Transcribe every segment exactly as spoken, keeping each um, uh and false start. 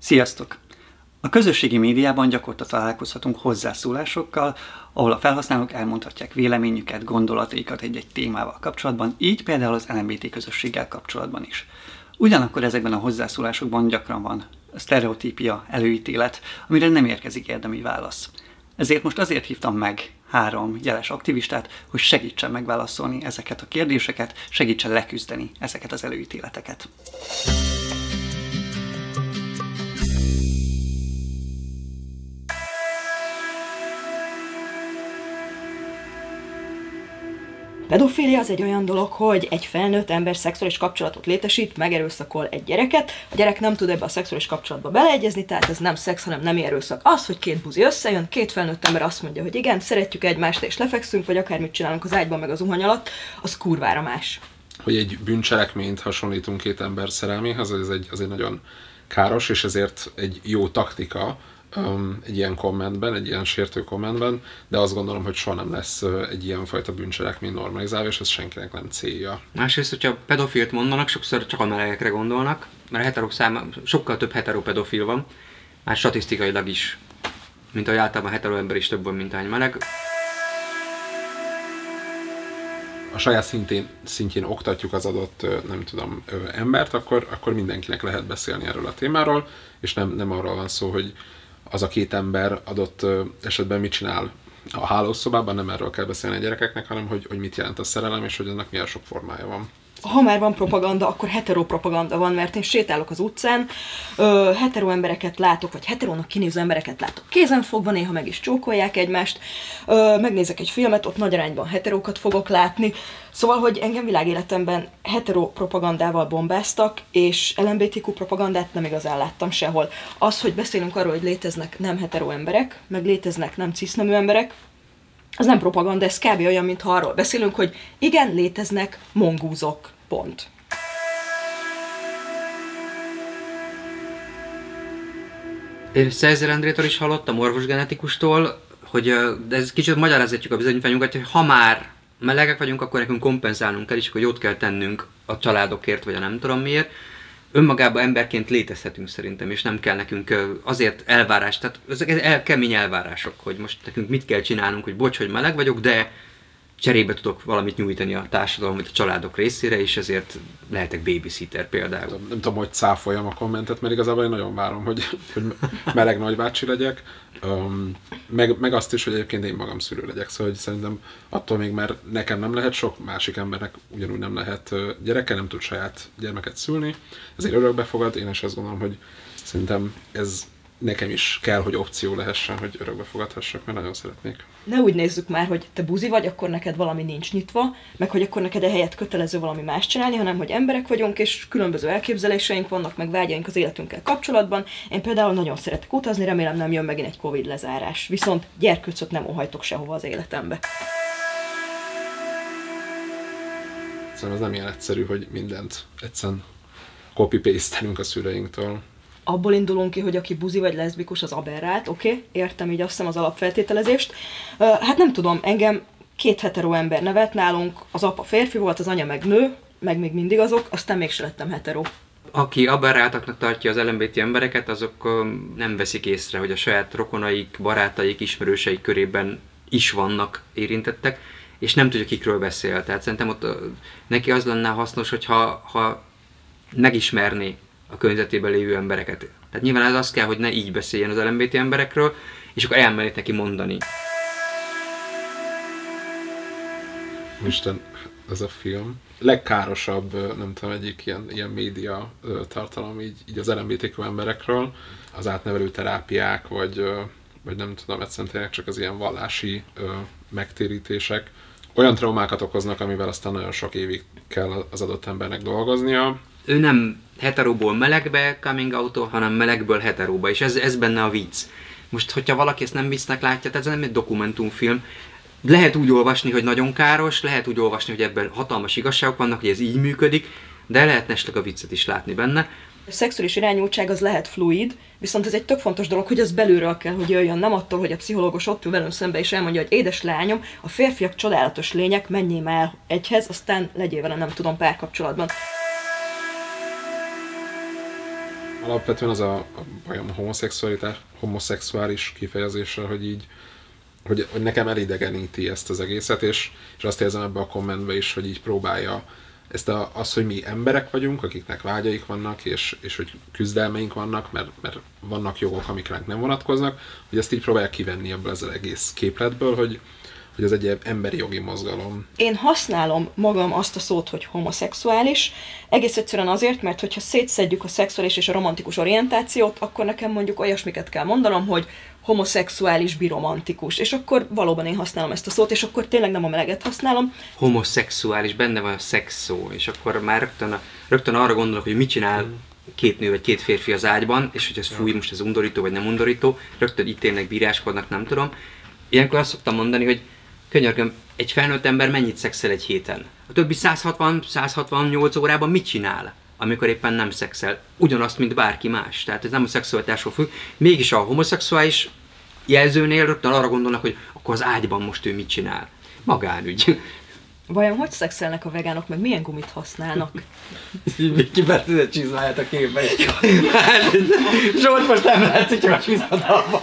Sziasztok! A közösségi médiában gyakorta találkozhatunk hozzászólásokkal, ahol a felhasználók elmondhatják véleményüket, gondolataikat egy-egy témával kapcsolatban, így például az el em bé té közösséggel kapcsolatban is. Ugyanakkor ezekben a hozzászólásokban gyakran van sztereotípia, előítélet, amire nem érkezik érdemi válasz. Ezért most azért hívtam meg három jeles aktivistát, hogy segítsen megválaszolni ezeket a kérdéseket, segítsen leküzdeni ezeket az előítéleteket. Pedofília az egy olyan dolog, hogy egy felnőtt ember szexuális kapcsolatot létesít, megerőszakol egy gyereket, a gyerek nem tud ebbe a szexuális kapcsolatba beleegyezni, tehát ez nem szex, hanem nemi erőszak. Az, hogy két buzi összejön, két felnőtt ember azt mondja, hogy igen, szeretjük egymást és lefekszünk, vagy akármit csinálunk az ágyban meg az zuhany alatt, az kurvára más. Hogy egy bűncselekményt hasonlítunk két ember szerelméhez, az egy, az egy nagyon káros, és ezért egy jó taktika, Um, egy ilyen kommentben, egy ilyen sértő kommentben, de azt gondolom, hogy soha nem lesz uh, egy ilyen fajta bűncselekmény normalizálva, és ez senkinek nem célja. Másrészt, hogyha pedofilt mondanak, sokszor csak a melegekre gondolnak, mert a heterok száma, sokkal több heteropedofil van, már statisztikailag is, mint ahogy általában a hetero ember is több van, mint hány meleg. A saját szintén, szintjén oktatjuk az adott, nem tudom, embert, akkor, akkor mindenkinek lehet beszélni erről a témáról, és nem, nem arról van szó, hogy az a két ember adott esetben mit csinál a hálószobában, nem erről kell beszélni a gyerekeknek, hanem hogy, hogy mit jelent a szerelem, és hogy annak milyen sok formája van. Ha már van propaganda, akkor heteropropaganda van, mert én sétálok az utcán, ö, hetero embereket látok, vagy heterónak kinéző embereket látok kézenfogva, néha meg is csókolják egymást, ö, megnézek egy filmet, ott nagy arányban heterókat fogok látni, szóval, hogy engem világéletemben heteropropagandával bombáztak, és el em bé té kú propagandát nem igazán láttam sehol. Az, hogy beszélünk arról, hogy léteznek nem hetero emberek, meg léteznek nem cisznemű emberek, az nem propaganda, ez kb. Olyan, mintha arról beszélünk, hogy igen, léteznek mongúzok. Pont. Én Szerzer Endrétől is hallottam, orvosgenetikustól, hogy de ez kicsit magyarázatjuk a bizonyítványunkat, hogy ha már melegek vagyunk, akkor nekünk kompenzálnunk kell, és akkor jót kell tennünk a családokért, vagy a nem tudom miért. Önmagában emberként létezhetünk szerintem, és nem kell nekünk azért elvárás, tehát ezek el, kemény elvárások, hogy most nekünk mit kell csinálnunk, hogy bocs, hogy meleg vagyok, de cserébe tudok valamit nyújtani a társadalom, vagy a családok részére, és ezért lehetek babysitter például. Nem, nem tudom, hogy cáfoljam a kommentet, mert igazából én nagyon várom, hogy, hogy meleg nagybácsi legyek, um, meg, meg azt is, hogy egyébként én magam szülő legyek, szóval hogy szerintem attól még, mert nekem nem lehet, sok másik embernek ugyanúgy nem lehet gyereke, nem tud saját gyermeket szülni, ezért örökbe fogad, én is azt gondolom, hogy szerintem ez nekem is kell, hogy opció lehessen, hogy örökbe fogadhassak, mert nagyon szeretnék. Ne úgy nézzük már, hogy te buzi vagy, akkor neked valami nincs nyitva, meg hogy akkor neked ehelyett kötelező valami más csinálni, hanem hogy emberek vagyunk, és különböző elképzeléseink vannak, meg vágyaink az életünkkel kapcsolatban. Én például nagyon szeretek utazni, remélem nem jön megint egy Covid lezárás. Viszont gyerkőcöt nem óhajtok sehova az életembe. Szerintem ez nem ilyen egyszerű, hogy mindent egyszerűen copy-paste-elünk a szüleinktől. Abból indulunk ki, hogy aki buzi vagy leszbikus, az aberrált, oké? Okay? Értem így azt hiszem az alapfeltételezést. Uh, hát nem tudom, engem két hetero ember nevet nálunk, az apa férfi volt, az anya meg nő, meg még mindig azok, aztán mégse lettem hetero. Aki aberráltaknak tartja az el em bé té embereket, azok um, nem veszik észre, hogy a saját rokonaik, barátaik, ismerőseik körében is vannak érintettek, és nem tudja, kikről beszél. Tehát szerintem ott uh, neki az lenne hasznos, hogyha ha megismerné a környezetében lévő embereket. Tehát nyilván ez az kell, hogy ne így beszéljen az el em bé té emberekről, és akkor elmerít neki mondani. Isten, ez a film. Legkárosabb, nem tudom, egyik ilyen, ilyen média tartalom így, így az el em bé té kú emberekről, az átnevelő terápiák, vagy, vagy nem tudom, egyszerűen tényleg csak az ilyen vallási megtérítések. Olyan traumákat okoznak, amivel aztán nagyon sok évig kell az adott embernek dolgoznia. Ő nem heteróból melegbe coming out, hanem melegből heteróba, és ez, ez benne a vicc. Most, hogyha valaki ezt nem viccnek látja, tehát ez nem egy dokumentumfilm, lehet úgy olvasni, hogy nagyon káros, lehet úgy olvasni, hogy ebben hatalmas igazságok vannak, hogy ez így működik, de lehetne esetleg a viccet is látni benne. A szexuális irányultság az lehet fluid, viszont ez egy tök fontos dolog, hogy az belülről kell, hogy jöjjön, nem attól, hogy a pszichológus ott ül velünk szembe és elmondja, hogy édes lányom, a férfiak csodálatos lények, menjél már egyhez, aztán legyél vele, nem tudom, párkapcsolatban. Alapvetően az a, a bajom homoszexualitás, homoszexuális kifejezéssel, hogy így, hogy, hogy nekem elidegeníti ezt az egészet, és, és azt érzem ebbe a kommentbe is, hogy így próbálja ezt a, az, hogy mi emberek vagyunk, akiknek vágyaik vannak, és, és hogy küzdelmeink vannak, mert, mert vannak jogok, amik ránk nem vonatkoznak, hogy ezt így próbálják kivenni ebből az egész képletből, hogy, hogy ez egy emberi jogi mozgalom. Én használom magam azt a szót, hogy homoszexuális, egész egyszerűen azért, mert hogyha szétszedjük a szexuális és a romantikus orientációt, akkor nekem mondjuk olyasmiket kell mondanom, hogy homoszexuális, biromantikus, és akkor valóban én használom ezt a szót, és akkor tényleg nem a meleget használom. Homoszexuális, benne van a szex szó, és akkor már rögtön, a, rögtön arra gondolok, hogy mit csinál két nő vagy két férfi az ágyban, és hogy ez fúj, most ez undorító vagy nem undorító, rögtön ítélnek, bíráskodnak, nem tudom. Ilyenkor azt szoktam mondani, hogy könyörgöm, egy felnőtt ember mennyit szexel egy héten? A többi száz hatvan száz hatvannyolc órában mit csinál, amikor éppen nem szexel? Ugyanazt, mint bárki más. Tehát ez nem a szexualitásról függ. Mégis a homoszexuális jelzőnél rögtön arra gondolnak, hogy akkor az ágyban most ő mit csinál. Magánügy. Vajon hogy szexelnek a vegánok, meg milyen gumit használnak? Kibert a csizmáját a képbe. Zsolt most nem látszik, hogy a csizmadalban.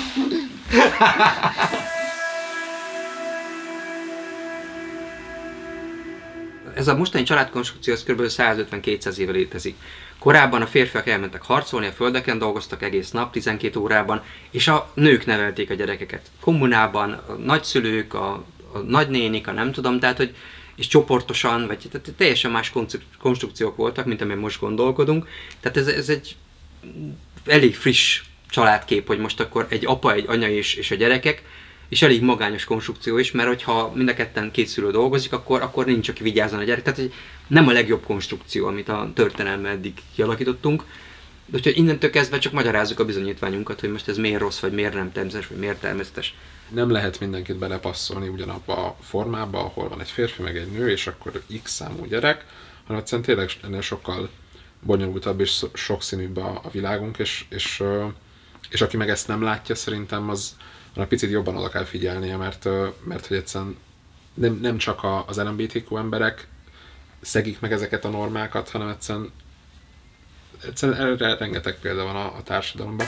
Ez a mostani családkonstrukció az kb. száz ötven-kétszáz éve létezik. Korábban a férfiak elmentek harcolni, a földeken dolgoztak egész nap, tizenkét órában, és a nők nevelték a gyerekeket. Kommunában a nagyszülők, a, a nagynénik, a nem tudom, tehát hogy és csoportosan, vagy tehát teljesen más konstrukciók voltak, mint amilyen most gondolkodunk. Tehát ez, ez egy elég friss családkép, hogy most akkor egy apa, egy anya és, és a gyerekek, és elég magányos konstrukció is, mert hogyha mind a ketten két szülő dolgozik, akkor, akkor nincs, aki vigyázzon a gyerek. Tehát egy, nem a legjobb konstrukció, amit a történelemben eddig kialakítottunk. De úgyhogy innentől kezdve csak magyarázzuk a bizonyítványunkat, hogy most ez miért rossz, vagy miért nem természetes, vagy miért természetes. Nem lehet mindenkit belepasszolni ugyanabba a formába, ahol van egy férfi meg egy nő, és akkor X számú gyerek, hanem egyszerűen tényleg ennél sokkal bonyolultabb és sokszínűbb a, a világunk, és, és, és aki meg ezt nem látja, szerintem az egy picit jobban oda kell figyelnie, mert, mert hogy egyszerűen nem, nem csak az el em bé té kú emberek szegik meg ezeket a normákat, hanem egyszerűen, egyszerűen erre rengeteg példa van a, a társadalomban.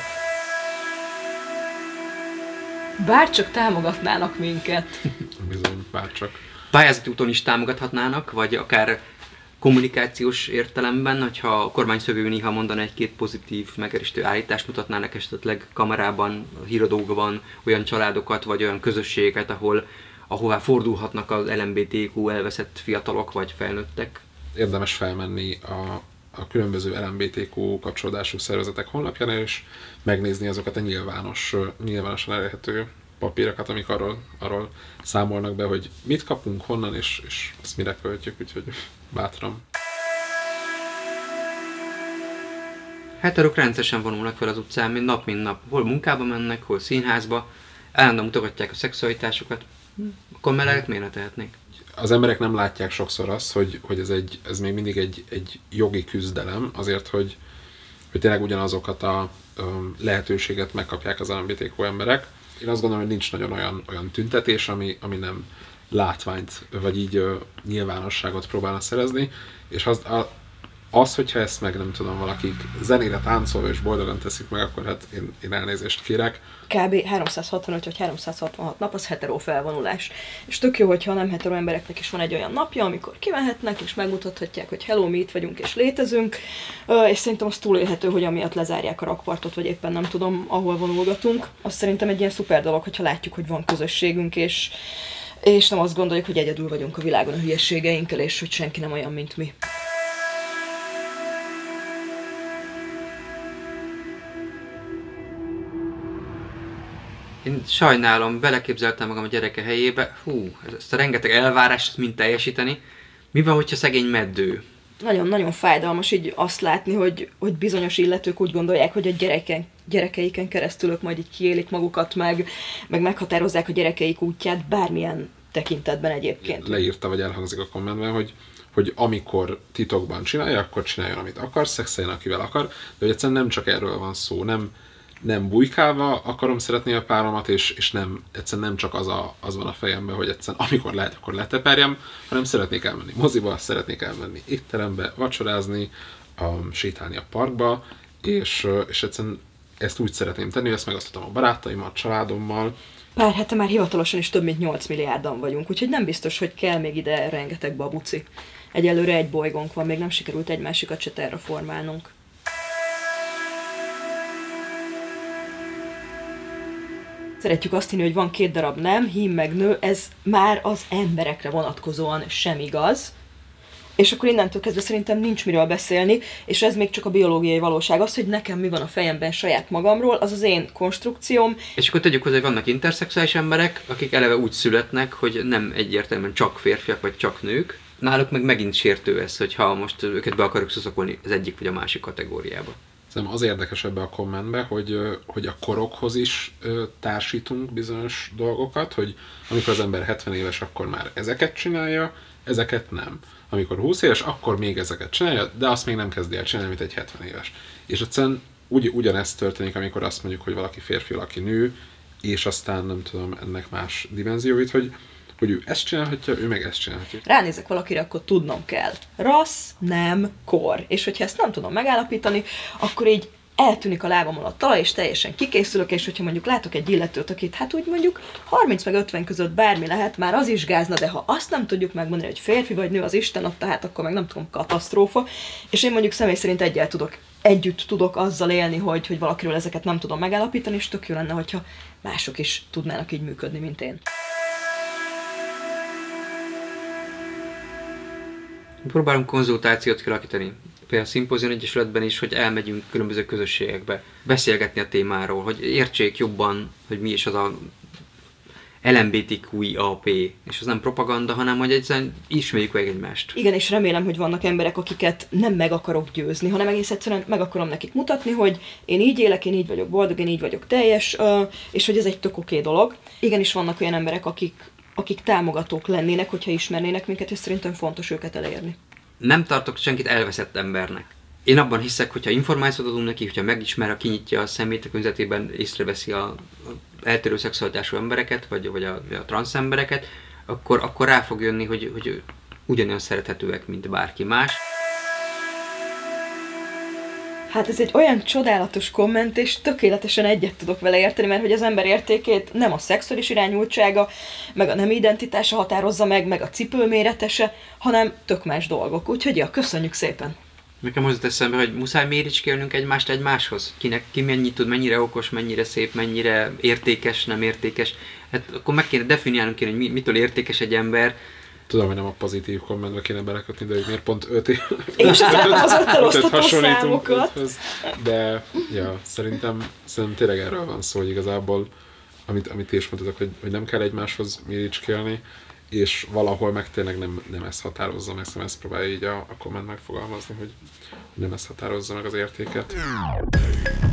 Bárcsak támogatnának minket. Bizony, bárcsak. Pályázati úton is támogathatnának, vagy akár kommunikációs értelemben, hogyha a kormányszövő néha mondana egy-két pozitív, megerősítő állítást, mutatnának esetleg kamerában, híradóban olyan családokat, vagy olyan közösségeket, ahol, ahová fordulhatnak az el em bé té kú elveszett fiatalok vagy felnőttek. Érdemes felmenni a, a különböző el em bé té kú kapcsolódású szervezetek honlapján, és megnézni azokat a nyilvános, nyilvánosan elérhető papírokat, amik arról, arról számolnak be, hogy mit kapunk, honnan, és, és ezt mire költjük, úgyhogy bátran. Heterok rendszeresen vonulnak fel az utcán, mint nap, mint nap. Hol munkába mennek, hol színházba, állandóan mutogatják a szexualitásukat. Akkor melegek miért ne tehetnék? Az emberek nem látják sokszor azt, hogy, hogy ez, egy, ez még mindig egy, egy jogi küzdelem, azért, hogy, hogy tényleg ugyanazokat a um, lehetőséget megkapják az el em bé té kú emberek. Én azt gondolom, hogy nincs nagyon olyan, olyan tüntetés, ami, ami nem látványt, vagy így uh, nyilvánosságot próbálna szerezni, és az, a, az, hogyha ezt meg nem tudom, valakik zenére táncolva és boldogan teszik meg, akkor hát én, én elnézést kérek. Kb. háromszázhatvanöt vagy háromszázhatvanhat nap az hetero felvonulás. És tök jó, hogyha a nem hetero embereknek is van egy olyan napja, amikor kimehetnek és megmutathatják, hogy hello, mi itt vagyunk és létezünk, és szerintem az túlélhető, hogy amiatt lezárják a rakpartot, vagy éppen nem tudom, ahol vonulgatunk. Az szerintem egy ilyen szuper dolog, hogyha látjuk, hogy van közösségünk, és, és nem azt gondoljuk, hogy egyedül vagyunk a világon a hülyeségeinkkel, és hogy senki nem olyan, mint mi. Én sajnálom, beleképzeltem magam a gyereke helyébe, hú, ezt a rengeteg elvárást mind teljesíteni. Mi van, hogyha szegény meddő? Nagyon-nagyon fájdalmas így azt látni, hogy, hogy bizonyos illetők úgy gondolják, hogy a gyereken, gyerekeiken keresztül ők majd így kiélik magukat, meg, meg meghatározzák a gyerekeik útját bármilyen tekintetben egyébként. Leírta, vagy elhangzik a kommentben, hogy, hogy amikor titokban csinálja, akkor csináljon, amit akar, szexeljen, akivel akar, de hogy egyszerűen nem csak erről van szó, nem, nem bujkálva akarom szeretni a páromat, és, és nem, egyszerűen nem csak az, a, az van a fejemben, hogy egyszerűen amikor lehet, akkor leteperjem, hanem szeretnék elmenni moziba, szeretnék elmenni étterembe, vacsorázni, um, sétálni a parkba, és, és egyszerűen ezt úgy szeretném tenni, hogy ezt megosztottam a barátaimmal, a családommal. Pár hete már hivatalosan is több mint nyolc milliárdan vagyunk, úgyhogy nem biztos, hogy kell még ide rengeteg babuci. Egyelőre egy bolygónk van, még nem sikerült egy másikat se terraformálnunk. Szeretjük azt hinni, hogy van két darab nem, hím meg nő, ez már az emberekre vonatkozóan sem igaz. És akkor innentől kezdve szerintem nincs miről beszélni, és ez még csak a biológiai valóság. Az, hogy nekem mi van a fejemben saját magamról, az az én konstrukcióm. És akkor tegyük hozzá, hogy vannak interszexuális emberek, akik eleve úgy születnek, hogy nem egyértelműen csak férfiak vagy csak nők. Náluk meg megint sértő ez, hogyha most őket be akarjuk szuszakolni az egyik vagy a másik kategóriába. Szerintem az érdekes ebbe a kommentbe, hogy, hogy a korokhoz is társítunk bizonyos dolgokat, hogy amikor az ember hetven éves, akkor már ezeket csinálja, ezeket nem. Amikor húsz éves, akkor még ezeket csinálja, de azt még nem kezdi el csinálni, mint egy hetven éves. És egyszerűen ugy, ugyanezt történik, amikor azt mondjuk, hogy valaki férfi, valaki nő, és aztán nem tudom ennek más dimenzióit, hogy, hogy ő ezt csinálhatja, ő meg ezt csinálhatja. Ránézek valakire, akkor tudnom kell. Rassz, nem, kor. És hogyha ezt nem tudom megállapítani, akkor így eltűnik a lábamon a talaj, és teljesen kikészülök, és hogyha mondjuk látok egy illetőt, akit hát úgy mondjuk harminc meg ötven között bármi lehet, már az is gázna, de ha azt nem tudjuk megmondani, hogy férfi vagy nő az Isten adta, hát akkor meg nem tudom, katasztrófa. És én mondjuk személy szerint egyel tudok, együtt tudok azzal élni, hogy, hogy valakiről ezeket nem tudom megállapítani, és tök jó lenne, hogyha mások is tudnának így működni, mint én. Próbálunk konzultációt kialakítani. Például a Szimpózion Egyesületben is, hogy elmegyünk különböző közösségekbe, beszélgetni a témáról, hogy értsék jobban, hogy mi is az a el em bé té kú i á pé, és az nem propaganda, hanem hogy egyszerűen ismerjük meg egymást. Igen, és remélem, hogy vannak emberek, akiket nem meg akarok győzni, hanem egész egyszerűen meg akarom nekik mutatni, hogy én így élek, én így vagyok boldog, én így vagyok teljes, és hogy ez egy tök oké dolog. Igenis vannak olyan emberek, akik, akik támogatók lennének, hogyha ismernének minket, és szerintem fontos őket elérni. Nem tartok senkit elveszett embernek. Én abban hiszek, hogyha információt adunk neki, hogyha megismer, ha kinyitja a szemét, a környezetében észreveszi a, a eltérő szexualitású embereket, vagy, vagy a, a transz embereket, akkor, akkor rá fog jönni, hogy, hogy ugyanolyan szerethetőek, mint bárki más. Hát ez egy olyan csodálatos komment, és tökéletesen egyet tudok vele érteni, mert hogy az ember értékét nem a szexuális irányultsága, meg a nemi identitása határozza meg, meg a cipőméretese, hanem tök más dolgok. Úgyhogy ja, köszönjük szépen! Nekem az jut eszembe, hogy muszáj méricskélnünk egymást egymáshoz. Kinek, ki mennyit tud, mennyire okos, mennyire szép, mennyire értékes, nem értékes. Hát akkor meg kéne definiálnunk kéne, hogy mitől értékes egy ember. Tudom, hogy nem a pozitív kommentbe kéne belekötni, de hogy miért pont öt év. Én sem láttam az öttel osztató számokat. öthöz. De ja, szerintem, szerintem tényleg erről van szó, hogy igazából, amit, amit ti is mondtatok, hogy, hogy nem kell egymáshoz méricskélni, és valahol meg tényleg nem, nem ezt határozza meg, szóval ezt próbálja így a, a komment megfogalmazni, hogy nem ezt határozza meg az értéket.